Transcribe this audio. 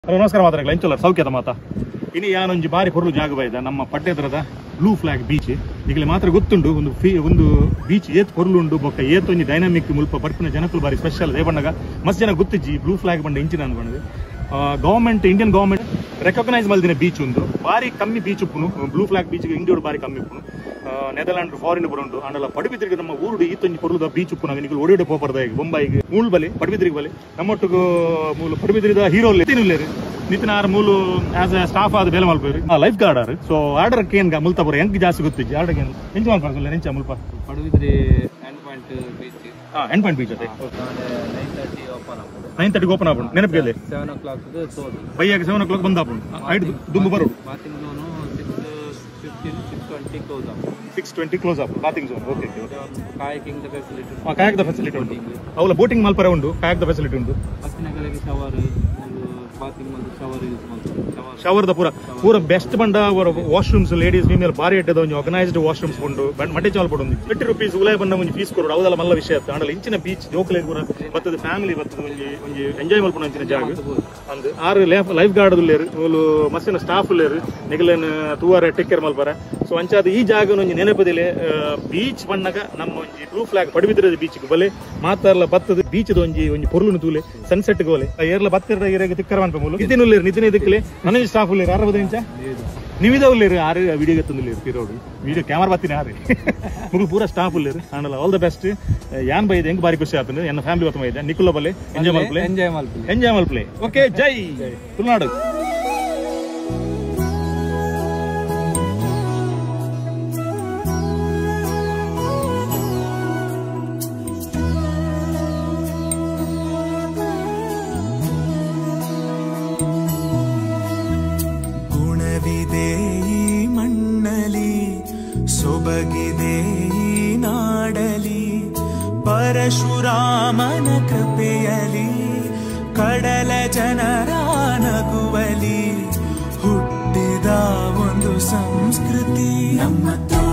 hello ನಮಸ್ಕಾರ ಮಾತಾಡಲ್ಲ ಎಂಚಲ್ಲ ಸೌಖ್ಯದ ಮಾತಾ ಇನ್ನು ಯಾನೊಂಜಿ ಬಾರಿ ಪೊರ್ಲು ಜಾಗ ಬೈದ ನಮ್ಮ ಪಟ್ಟೆದರದ ಬ್ಲೂ ಫ್ಲಾಗ್ ಬೀಚ್ ಈಗಲೇ ಮಾತ್ರ ಗೊತ್ತುಂಡು ಒಂದು ಬೀಚ್ ಏತ್ ಪೊರ್ಲುಂಡು ಬೊಕ್ಕ ಏತೊಂಜಿ ಡೈನಾಮಿಕ್ ಮುಲ್ಪ ಬರ್ಪಿನ ಜನಕ್ಕಲು ಬಾರಿ ಸ್ಪೆಷಲ್ ದೇ ಬಣ್ಣಗ ಮಸ್ತ್ ಜನ ಗೊತ್ತಿಜ್ಜಿ ಬ್ಲೂ ಫ್ಲಾಗ್ ಬಂಡ ಇಂಚಿನ ಅನ್ಕೊಂಡೆ ಗವರ್ಮೆಂಟ್ ಇಂಡಿಯನ್ ಗವರ್ಮೆಂಟ್ ರೆಕಗ್ನೈಸ್ ಮಲ್ದಿನ ಬೀಚ್ ಉಂದು ಬಾರಿ ಕಮ್ಮಿ ಬೀಚ್ ಉಪ್ಪುನು ಬ್ಲೂ ಫ್ಲಾಗ್ ಬೀಚ್ ಇಂಡಿಯೋಡು ಬಾರಿ ಕಮ್ಮಿ ಉಪ್ಪುನು ನೆದರ್ಲ್ಯಾಂಡ್ ಫಾರಿನ್ ಬರುಂಟು ಅಂಡಲ್ಲ ಪಡುಬಿದ್ರಿಗೆ ನಮ್ಮ ಊರುಡು ಈತೊಂಜಿ ಪೊರ್ಲುದ ಬೀಚ್ ಉಪ್ಪುನ ನಿಗಳು ಒಡೆಯಡೆ ಪೋಪರ್ದ ಬೊಂಬಾಯಿಗೆ ಮೂಲ್ ಬಲಿ ಪಡುಬಿದ್ರಿಗೆ ಬಲಿ ನಮ್ಮೊಟ್ಟಿಗೂ ಮೂಲ ಪಡುಬಿದ್ರಿದ ಹೀರೋ ತಿನ್ನುಲ್ಲೇರಿ ನಿತಿನ ಆರು ಮೂಲು ಆಸ್ ಎ ಸ್ಟಾಫ್ ಆದ ಬೇಲೆ ಮಲ್ಪೇರಿ ಲೈಫ್ ಗಾರ್ಡ್ ಆರು ಸೊ ಆರ್ಡರ್ ಕೇನ್ಗ ಮುಲ್ತಾಪುರ ಹೆಂಗ್ ಜಾಸ್ತಿ ಗೊತ್ತಿಜ್ಜಿ ಆರ್ಡರ್ ಏನು ಎಂಚ ಮಲ್ಪಾರ ನೆಂಚ ಮುಲ್ಪ ಪಡುಬಿದ್ರಿ ಎಂಡ್ ಪಾಯಿಂಟ್ ಬೀಚ್ ಅದೇ 9:30 ಓಪನ್ ಆಪುಂಡು ನೆನಪಿಗೆ 7 o'clock ಬೈಯಾಗ 7 o'clock ಬಂದಾಪುಂಡು ಐದು ದುಂಬು ಬರೋಡು 6:20 ಕ್ಲೋಸ್ ಆಪು ಬಾತಿಂಗ್ ಝೋನ್ ಓಕೆ ಕಾಯಕದ ಫೆಸಿಲಿಟಿ ಉಂಟು ಅವಳ ಬೋಟಿಂಗ್ ಮಲ್ಪರ ಉಂಟು ಕಾಯಕದ ಫೆಸಿಲಿಟಿ ಉಂಟು ಶವರ್ದ ಪೂರ ಬೆಸ್ಟ್ ಬಂಡ ವಾಶ್ರೂಮ್ಸ್ ಲೇಡೀಸ್ ಫೀಮೇಲ್ ಬಾರಿ ಇಟ್ಟದ ಒಂದು ಆರ್ಗನೈಸ್ಡ್ ವಾಶ್ರೂಮ್ಸ್ ಉಂಟು ಮಟ್ಟೆ ಚಾಲ್ ಪಡು ₹20 ಉಲಾಯ ಬಂದ ಒಂದು ಫೀಸ್ ಕೊಡು ಅವದೆಲ್ಲ ಮಲ್ಲ ವಿಷಯ ಆಡಲ್ಲ ಇಂಚಿನ ಬೀಚ್ ಜೋಕಲೆ ಕೂಡ ಬತ್ತದ ಫ್ಯಾಮಿಲಿ ಬತ್ತದ ಒಂಜಿ ಎಂಜಾಯ್ ಮಲ್ಪಣ ಇಂಚಿನ ಜಾಗ ಅಂದ್ ಆರು ಲೈಫ್ ಗಾರ್ಡ್ ಉಲ್ಲೇರು ಮೂಲು ಮಸ್ತಿನ ಸ್ಟಾಫ್ ಉಲ್ಲೇರು ನಿಗಲೇನು ತೂವಾರ ಟೇಕ್ ಕೇರ್ ಮಲ್ಪಾರ ಸೊ ಅಂಚಾದ ಈ ಜಾಗ ಒಂಜಿ ನೆನಪದಿಲೆ ಬೀಚ್ ಬಣ್ಣಗ ನಮ್ಮ ಒಂಜಿ ಬ್ಲೂ ಫ್ಲಾಗ್ ಪಡುಬಿದ್ರದ ಬೀಚ್ ಬಲೆ ಮಾತಾರ್ಲ ಬತ್ತದ ಬೀಚ್ ಒಂಜಿ ಪೊರ್ಲುನು ತೂಲೆ ಸನ್ಸೆಟ್ ಗೋಲೆ ಏರ್ಲ ಬತ್ತಿರ ಏರಿಯಾಗ ತಿಕ್ಕರ ಅನ್ಪ ಮೂಲ ನಿತಿನ್ ಉಲ್ಲೇರು ನಿತಿನ್ ಇದಕ್ಕಲೆ ನನ್ನ ಸ್ಟಾಫ್ ಉಲ್ಲೇರು 60 ಇಂಚ ನೀವಿದ ಉಲ್ಲೇರು ಆರು ವಿಡಿಯೋ ಗತ್ತುಲ್ಲೇರು ತಿರೋಡು ವಿಡಿಯೋ ಕ್ಯಾಮರಾ ಬತ್ತೀನಿ ಆರು ಮುಗು ಪೂರ ಸ್ಟಾಫ್ ಉಲ್ಲೇರು ಆನಲ್ಲ ಆಲ್ ದ ಬೆಸ್ಟ್ ಯಾನ್ ಬೈದೆ ಹೆಂಗ್ ಬಾರಿ ಖುಷಿ ಆತಂದ್ರೆ ನನ್ನ ಫ್ಯಾಮಿಲಿ ಹೊತ್ತು ಬೈದೆ ನಿಕುಲ ಬಲ್ಲೆ ಎಂಜಾಯ್ ಮಲ್ಪ್ಲೆ ಓಕೆ ಜೈ ತುಳುನಾಡು ಸೊಬಗಿದೆ ಈ ನಾಡಲಿ ಪರಶುರಾಮನ ಕೃಪೆಯಲಿ ಕಡಲ ಜನರ ನಗುವಲಿ ಹುಟ್ಟಿದ ಒಂದು ಸಂಸ್ಕೃತಿ ನಮ್ಮ